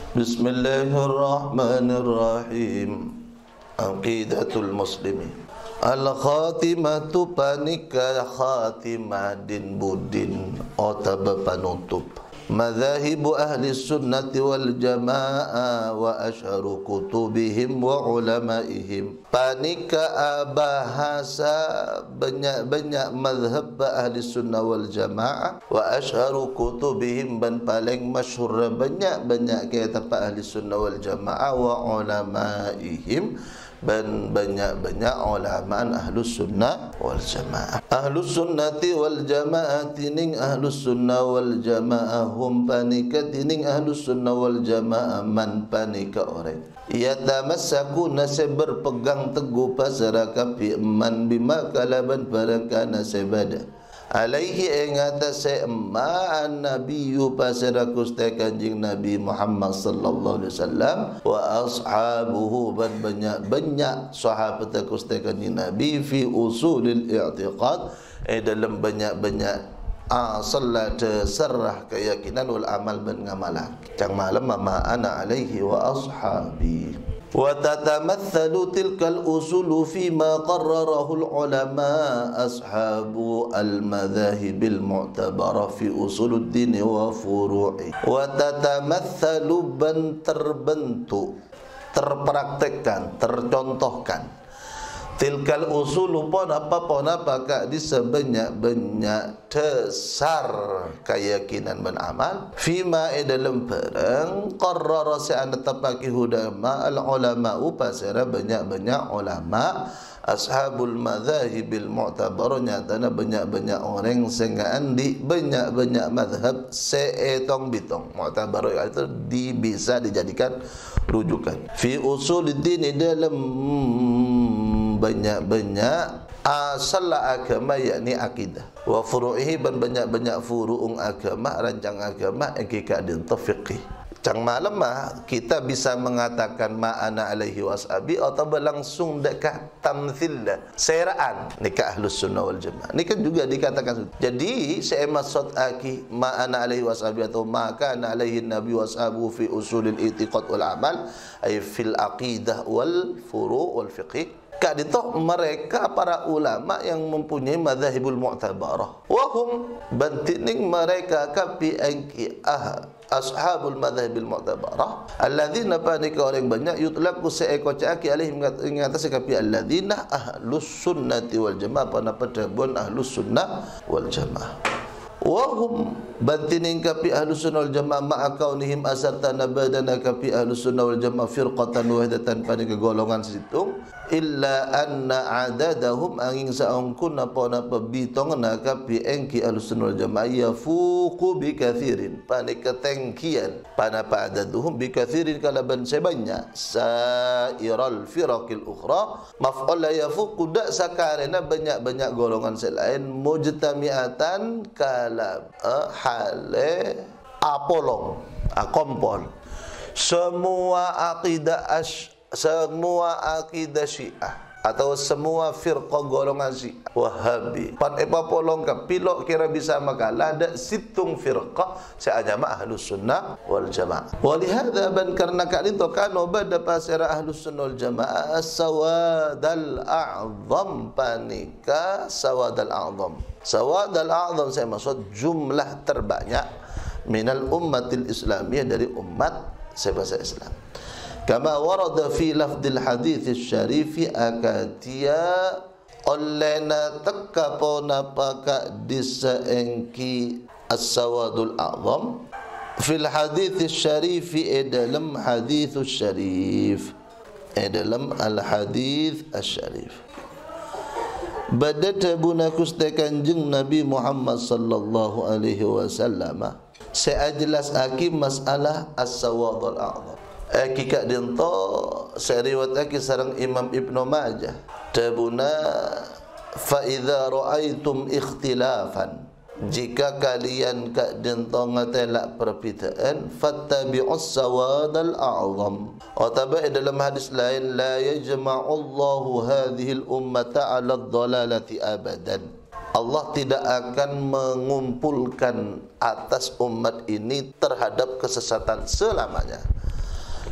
Bismillahirrahmanirrahim. Aqidatul muslimin. Al-khatimatu panika khatimah din budin otaba panutup. Madhahibu ahli sunnati wal jamaah wa asharu kutubihim wa ulamaihim. Panika bahasa banyak-banyak madhab ahli sunnah wal jamaah wa asharu kutubihim dan paling masyhur banyak-banyak kitab ahli sunnah wal jamaah wa ulamaihim dan banyak-banyak ulamaan ahlus sunnah wal jamaah. Ahlus sunnati wal jamaah tining ahlus sunnah wal jamaah hum panika tining ahlus sunnah wal jamaah man panika orang yatamassaku nase berpegang teguh pasara kapi man bima kalaban barakana sebada alaihi ing atase ma'an nabiyyu pasaraku ste kanjing Nabi Muhammad sallallahu alaihi wasallam wa ashabuhu ban banyak sahabat aku ste kanjing Nabi fi usulil i'tiqad dalam banyak salat serah keyakinan wal amal ban ngamalan cang malam ma ana alaihi wa ashabi. وتتمثل تلك الأصول فيما قرره العلماء أصحاب المذاهب المعتبرة في أصول الدين وفروعه. وتتمثل ben terbentuk, terpraktekkan, tercontohkan tilkal usulu pon apa kak di sebanyak-banyak dasar keyakinan dan amal fima dalam perang qarrara sa'an tapaki hudama al ulama pasara banyak-banyak ulama ashabul madzahibil mu'tabar nyatana banyak-banyak orang sehingga andi banyak-banyak madhab seetong bitong mu'tabar itu bisa dijadikan rujukan fi usuluddin dalam banyak-banyak asal agama yakni akidah wa furu'ihi ban banyak-banyak furu'ung agama rancang agama engkika din fiqih cang malam mah kita bisa mengatakan ma'ana alaihi washabi atau langsung dekat tamthil seraan nikah ahlus sunnah wal jamaah ini kan juga dikatakan jadi saya maksud aki ma'ana alaihi washabi atau maka alaihi nabi washabu fi usulil i'tiqad wal amal ay fil aqidah wal furu' wal fiqh kadito mereka para ulama yang mempunyai madzhabul mu'tabarah wahum bantining mereka kapi angki ashabul madzhabil mu'tabarah alladzina panika orang banyak yutlaqu seeko caki alih mengatasi kapi alladzina ahlus sunnati wal jamaah pada pedabun ahlus sunnah wal jamaah wahum bantining kapi ahlus sunnah wal jamaah ma'a kaunihim asartana badana kapi ahlus sunnah wal jamaah firqatan wahdatan panika golongan situng illa anna adadahum angin saungkun napa bitong nakapi engki ahlus sunnah wal jamaah yafuqu bi kathirin panika tengkian panapa adaduhum bi kathirin kalaban sebanyak sairal firaqil ukhra maf'ul yafuqu dak sakarena banyak-banyak golongan selain mujtami'atan kalam hale apolong kompol semua akidah Syiah atau semua firqah golongan Syiah Wahabi pan epapolong ka pilok kira bisa makalah ada situng firqah seajama ahlus sunnah wal jamaah walihada ban karena kali itu kan bada pasira ahlus sunnah wal jamaah sawadal a'zam panika sawadal a'zam saya maksud jumlah terbanyak minal ummatil islamiyah dari umat sebangsa Islam kama warada fi lafdil hadits syarifi akatia olena takapona paka disaengki as-sawadul a'zam fil hadits syarifi dalam hadits syarif dalam al hadits syarif badata bunakus kanjeng Nabi Muhammad sallallahu alaihi wasallam seajelas aki masalah as-sawadul a'zam kika dinto seriwat aki sarang Imam Ibnu Majah tabuna fa idza ra'aitum ikhtilafan jika kalian ka dinto ngatelak perbedaan fattabi'us sawadal a'zam atau dalam hadis lain la yajma'u Allahu hadhil ummata 'ala ad-dhalalati abadan Allah tidak akan mengumpulkan atas umat ini terhadap kesesatan selamanya.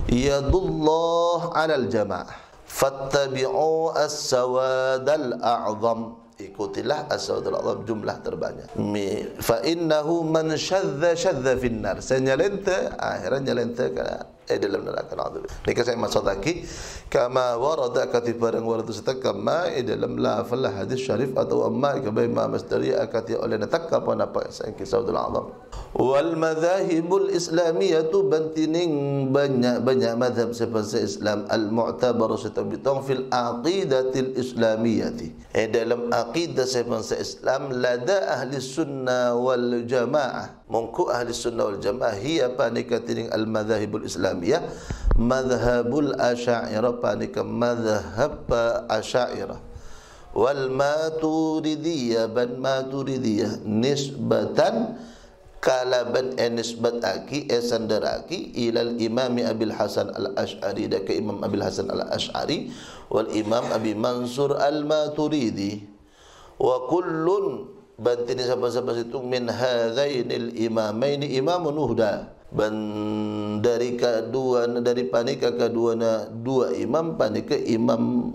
Yadullah 'alal jamaah fattabi'u as-sawadal a'zam, ikutilah as-sawadal a'zam, jumlah terbanyak. Fa innahu man syadza finnar, saya nyalenta akhiran nyalenta dalam neraka. Ini saya maksud lagi kama warada kati barang warada setakama dalam lafal hadis syarif atau amma kabai ma masdari akati oleh natakka apa napa saya kisah azam. Wal madzahibul islamiyah tu bantining banyak madhab sebangsa Islam al mu'tabar setabitong fil aqidatil islamiyati, dalam aqidah sebangsa Islam lada ahli sunnah wal jamaah, mungku ahli sunnah wal jamaah hiya panikating al madzahibul islamiyah madhhabul asy'ariyah, panika madhhab asy'ariyah wal maturidiyah ban maturidiyah nisbatan kalaban nisbat aki sandaraki ilal imami Abil Hasan al-Ash'ari, dan ke Imam Abil Hasan al-Ash'ari wal Imam Abi Mansur al-Maturidi, wa kullun bantini sahabat-sahabat itu min hadzainil imamaini imamun huda, ban dari panika kedua dua imam panika imam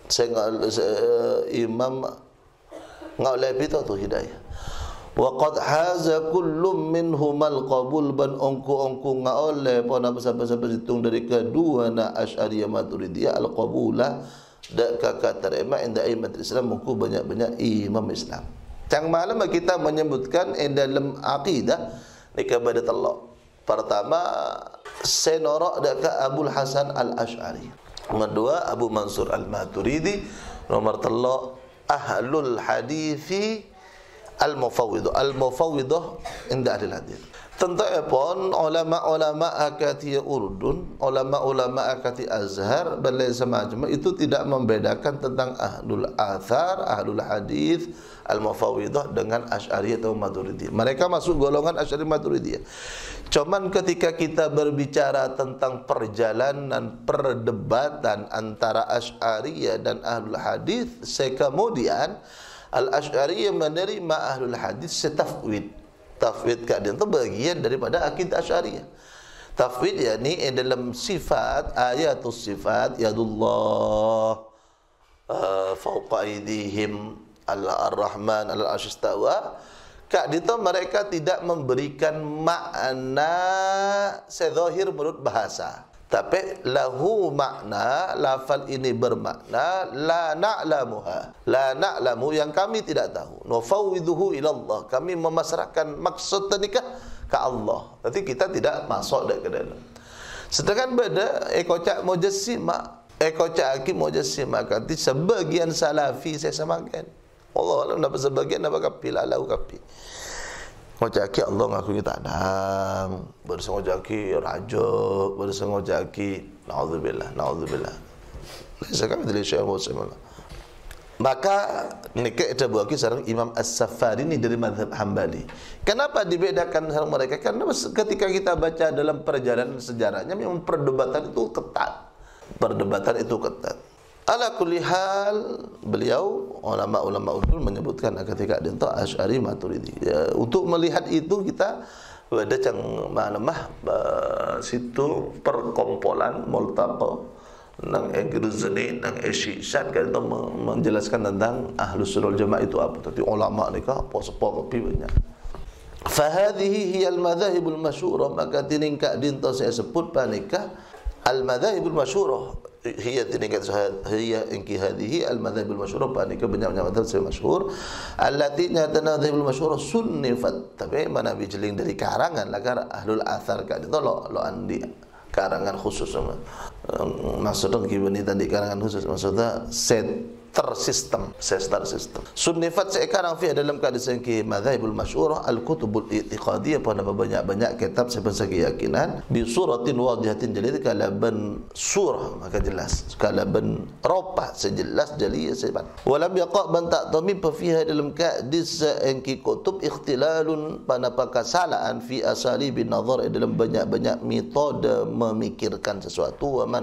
imam ngaulai pita tu hidayah. Wa qad haza kullum minhumal qabul, ban ongku ngaole pona sahabat-sahabat itu dari kedua na Asy'ariyah Maturidiyah al-qabulah dak kakak terima inda aimat Islam, mungku banyak-banyak imam Islam. Cang malam kita menyebutkan dalam akidah ni kepada Allah. Pertama senora dak Abul Hasan al-Ash'ari, nomor dua Abu Mansur al-Maturidi, nomor telu ahlul hadithi al-mufawwidah inda ahli hadis. Tentu pun ulama-ulama akati Urdun, ulama-ulama akati Azhar balai semacam itu tidak membedakan tentang ahlul athar, ahlul hadis, al-mufawwidah dengan Asy'ariyah atau Maturidiyah. Mereka masuk golongan Asy'ari Maturidiyah. Cuman ketika kita berbicara tentang perjalanan perdebatan antara Asy'ariyah dan ahlul hadis, kemudian Al-Asy'ariyah menerima ahlul hadis setafwid. Tafwid keadaan itu bagian daripada akidah Asy'ariyah. Tafwid yakni dalam sifat, ayatus sifat, yadullah fawqa aydihim, ar-Rahman al-'arsy istawa. Keadaan itu mereka tidak memberikan makna sezahir menurut bahasa, tapi lahu makna, lafal ini bermakna la na'lamuha, la na'lamu yang kami tidak tahu, nufawwiduhu ila Allah, kami memasrahkan maksud nikah ke Allah, tapi kita tidak masuk ke dalam. Sedangkan beda ekocak mujassimah, ekocak aki mujassimah kata sebagian salafi saya samakan Allah alam dapat sebagian dapat kapi lalu kapi ngojaki Allah ngaku kita adang, bersengojaki raja, bersengojaki naudzubillah. Sekarang dari Syekh Muhammad SAW. Maka nikah itu buaki sarang Imam As-Safari ini dari mazhab Hambali. Kenapa dibedakan sarang mereka? Karena ketika kita baca dalam perjalanan sejarahnya memang perdebatan itu ketat. Ala kulli hal, beliau ulama-ulama usul menyebutkan ketika dia itu Asy'ari Maturidi. Ya, untuk melihat itu kita ada cang malamah situ perkumpulan multaqa nang Egrizani nang Esyisan kan itu menjelaskan tentang Ahlus Sunnah wal Jamaah itu apa. Tapi ulama nikah apa sepo banyak. Fa hadhihi hiya al-madzahibul masyhurah, maka tiningka dinto saya sebut panika al-madzahibul masyhurah. Hiya tiningkat hiya inki hadhihi al-madzhabul masyhur, panika banyak madzhab masyhur allati nyatana madzhabul masyhur sunnifat, tapi mana bijeling dari karangan lagar ahlul athar ka itu lo andi karangan khusus maksudnya gimana tadi karangan khusus maksudnya setter system sunnifat sekarang fi dalam keadaan ki madzhabul masyhur al-kutubul i'tiqadiyah, pada banyak kitab sebagai keyakinan bi suratin wadihatin jalil, kalaban surah maka jelas, kalaban ropa sejelas jaliyah sebat walam yaqa ban ta'tamim fiha dalam kadis engki kutub ikhtilalun pada kesalahan fi asalibin nazar dalam banyak metode memikirkan sesuatu, wa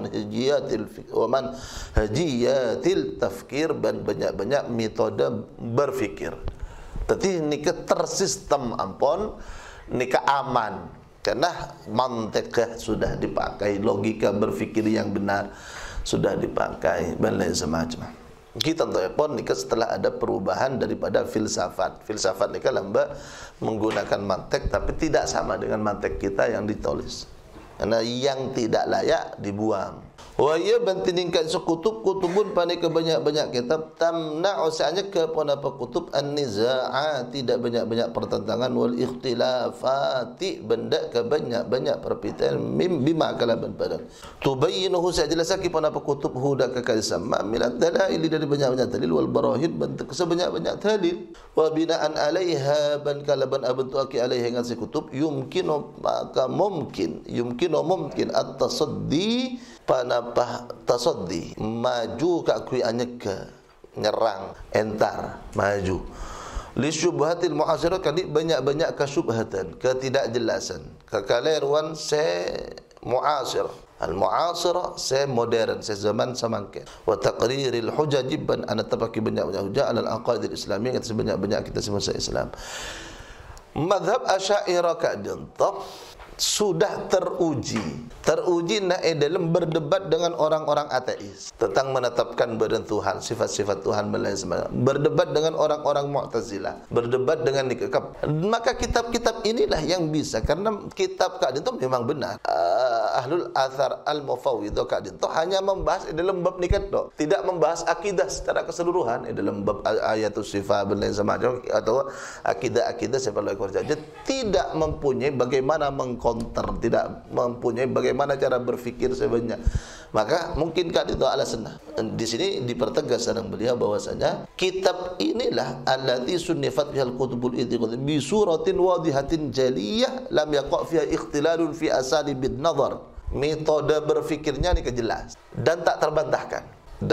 manhajiyatil tafkir, dan banyak metode berfikir. Tapi nikah tersistem ampun, nikah aman. Karena mantiq sudah dipakai, logika berfikir yang benar sudah dipakai, dan lain semacam. Kita pun nikah setelah ada perubahan daripada filsafat. Filsafat nikah lamba menggunakan mantiq, tapi tidak sama dengan mantiq kita yang ditulis. Karena yang tidak layak dibuang. Wa ya bantiningkan sekutub kutubun panik ke banyak-banyak kitab tamna'u sa'nya ke apa kutub an-nizaa, tidak banyak-banyak pertentangan, wal ikhtilafati benda ke banyak-banyak perpintaan bima kalaban badan tubayyinuhu sajelasaki apa kutub huda ke sama milat dalail dari banyak-banyak dalil wal barahin bentuk sebanyak-banyak dalil wa binaan alaiha ban kalaban abentu aki alaiha dengan sekutub yumkinu maka mungkin at-tasaddi panapah tasaddi maju ka kui anyeka nyerang entar maju li syubhatil mu'asirah kali banyak-banyak kesyubhatan ketidakjelasan kekaleruan se mu'asir al mu'asirah se modern se zaman samangke wa taqriril hujajibban ana tabaki banyak-banyak hujah al aqaid al islamiyah sebanyak-banyak kita semua Islam. Mazhab Asy'ariyah kadentah sudah teruji dalam berdebat dengan orang-orang ateis tentang menetapkan badan Tuhan, sifat-sifat Tuhan dan lain sebagainya. Berdebat dengan orang-orang Mu'tazilah, berdebat dengan nikah. Maka kitab-kitab inilah yang bisa, karena kitab Kak Dinto memang benar. Ahlul Athar Al-Mufawwidhah Kak Dinto hanya membahas dalam bab nikah, tidak membahas akidah secara keseluruhan dalam bab ayatus sifat dan lain sebagainya atau akidah-akidah sifat Allah saja, tidak mempunyai bagaimana counter, tidak mempunyai bagaimana cara berfikir sebenarnya. Maka mungkin Kak itu alasan. Di sini dipertegas sareng beliau bahwasanya kitab inilah allati sunnifat bihal kutubul i'tiqad bi suratin wadihatin jaliyah lam yaqa' fiha ikhtilalun fi asalibin nazar. Metode berfikirnya ini jelas dan tak terbantahkan.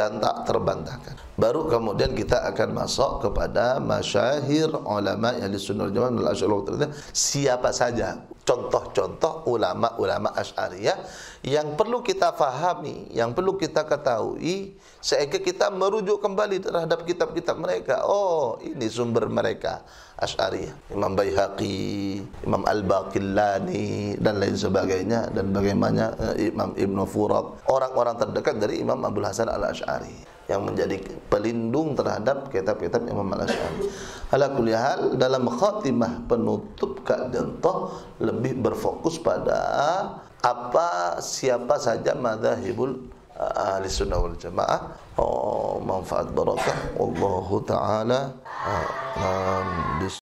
Baru kemudian kita akan masuk kepada masyahir ulama ahli sunnah wal jamaah dan Asy'ariyah. Siapa saja contoh-contoh ulama-ulama Asy'ariyah yang perlu kita fahami, yang perlu kita ketahui sehingga kita merujuk kembali terhadap kitab-kitab mereka. Oh, ini sumber mereka Asy'ariyah, Imam Baihaqi, Imam Al-Baqillani dan lain sebagainya, dan bagaimana Imam Ibnu Furat, orang-orang terdekat dari Imam Abdul Hasan Al-Asy'ari yang menjadi pelindung terhadap kitab-kitab Imam Al-Asy'ari. Ala kulli hal, dalam khatimah penutup Kak Dinto lebih berfokus pada siapa saja madzhabul ahli sunnah wal jamaah. Manfaat barakah wallahu taala